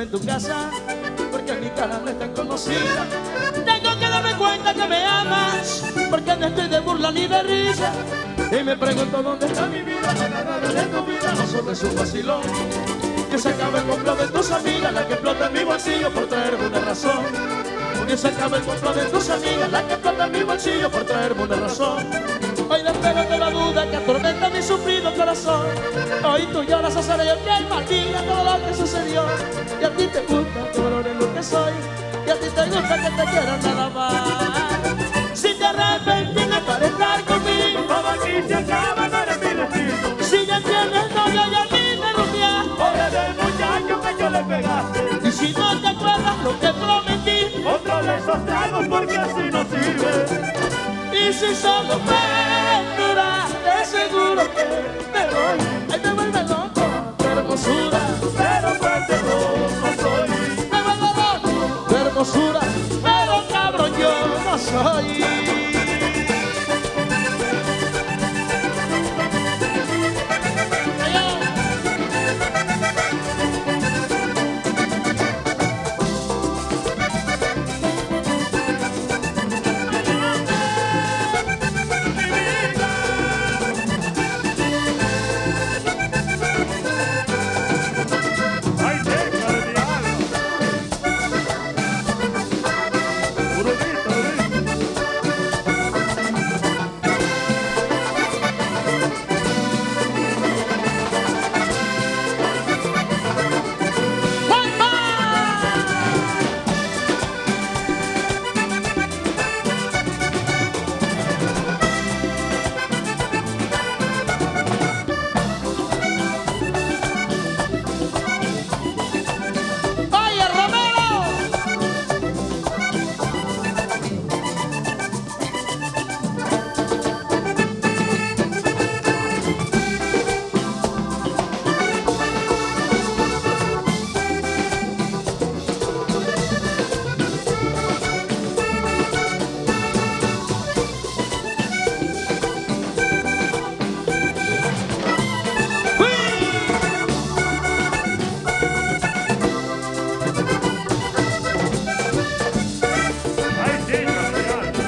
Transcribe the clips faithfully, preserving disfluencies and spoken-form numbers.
en tu casa, porque mi cara no es tan conocida. Tengo que darme cuenta que me amas, porque no estoy de burla ni de risa. Y me pregunto dónde está mi vida, la ganada de tu vida, no solo es un vacilón. Que se acabe el complot de tus amigas, la que explota en mi bolsillo por traerme una razón. Que se acabe el complot de tus amigas, la que explota en mi bolsillo por traerme una razón. Hoy despego toda duda que atormenta mi sufrido corazón. Hoy tú lloras a ser yo quien maldiga todo lo que sucedió. Y a ti te gusta que valore lo que soy, y a ti te gusta que te quieran nada más. Si te arrepentiste para estar conmigo, todo aquí se acaba, no eres mi destino. si ya tienes novio y a mí me rumias, Pobre del muchacho que yo le pegaste. y si no te acuerdas lo que prometí, Otro de esos tragos porque así no sirve. y si solo me dura, de seguro que me voy. Ay, me vuelve loco tu hermosura, Pero fuerte no soy. me vuelve loco tu hermosura, pero cabrón yo no soy. Ay, déjale de algo. Burrito, burrito. ¡Oye, Romero! Ay, déjale de algo.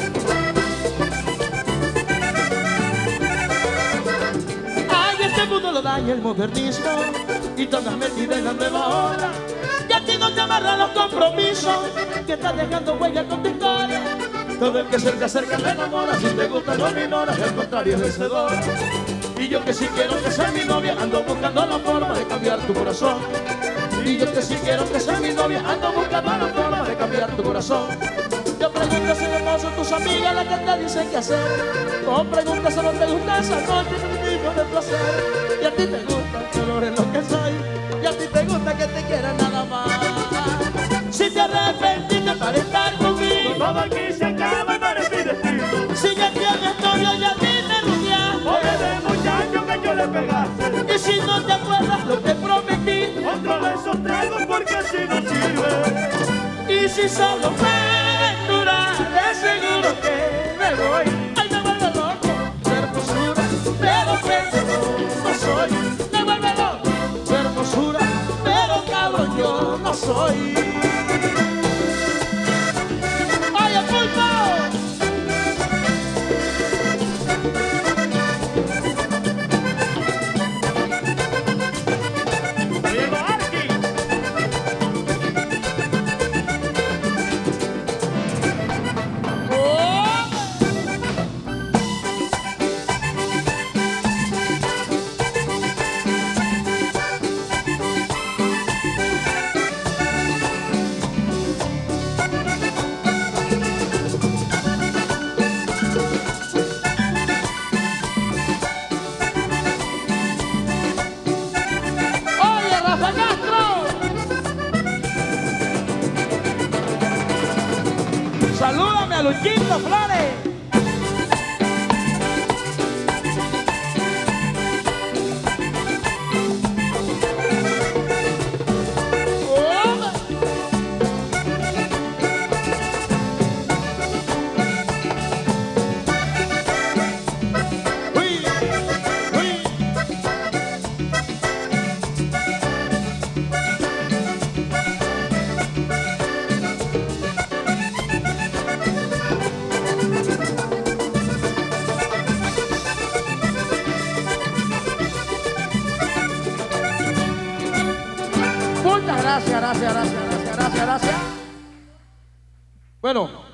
Ay, este mundo lo daña el modernismo y todas metidas en la nueva ola. Y a ti no te amarran los compromisos, que estás dejando huella con tu historia. Todo el que se te acerca te enamora, si te gusta no lo ignoras, y al contrario es vencedor. Y yo que si quiero que seas mi novia, ando buscando la forma de cambiar tu corazón. Y yo que si quiero que seas mi novia, ando buscando la forma de cambiar tu corazón. Yo pregunto si hermoso tus amigas las que te dicen qué hacer. O preguntas si no te gusta esa noche que tipo de placer. Y a ti te gusta que valore lo que soy, y a ti te gusta que te quieran nada más. Si te arrepentiste para estar conmigo, Todo aquí se acaba, no eres mi destino. si ya tienes novio y a mí me rumias, Pobre del muchacho que yo le pegaste. y si no te acuerdas lo que prometí, Otro de esos tragos porque así no sirve. y si solo me dura, de seguro que me voy. Ay, me vuelve loco tu hermosura, pero pendejo no soy. Me vuelve loco tu hermosura, pero cabrón yo no soy. ¡Oye, Pulpo! Diego Arqui. ¡Oh! ¡Oye, Rafa Castro! ¡Salúdame a Luchito Flores! ¡Oh! ¡Uy! ¡Uy! gracias, gracias, gracias, gracias, gracias, gracias. Bueno.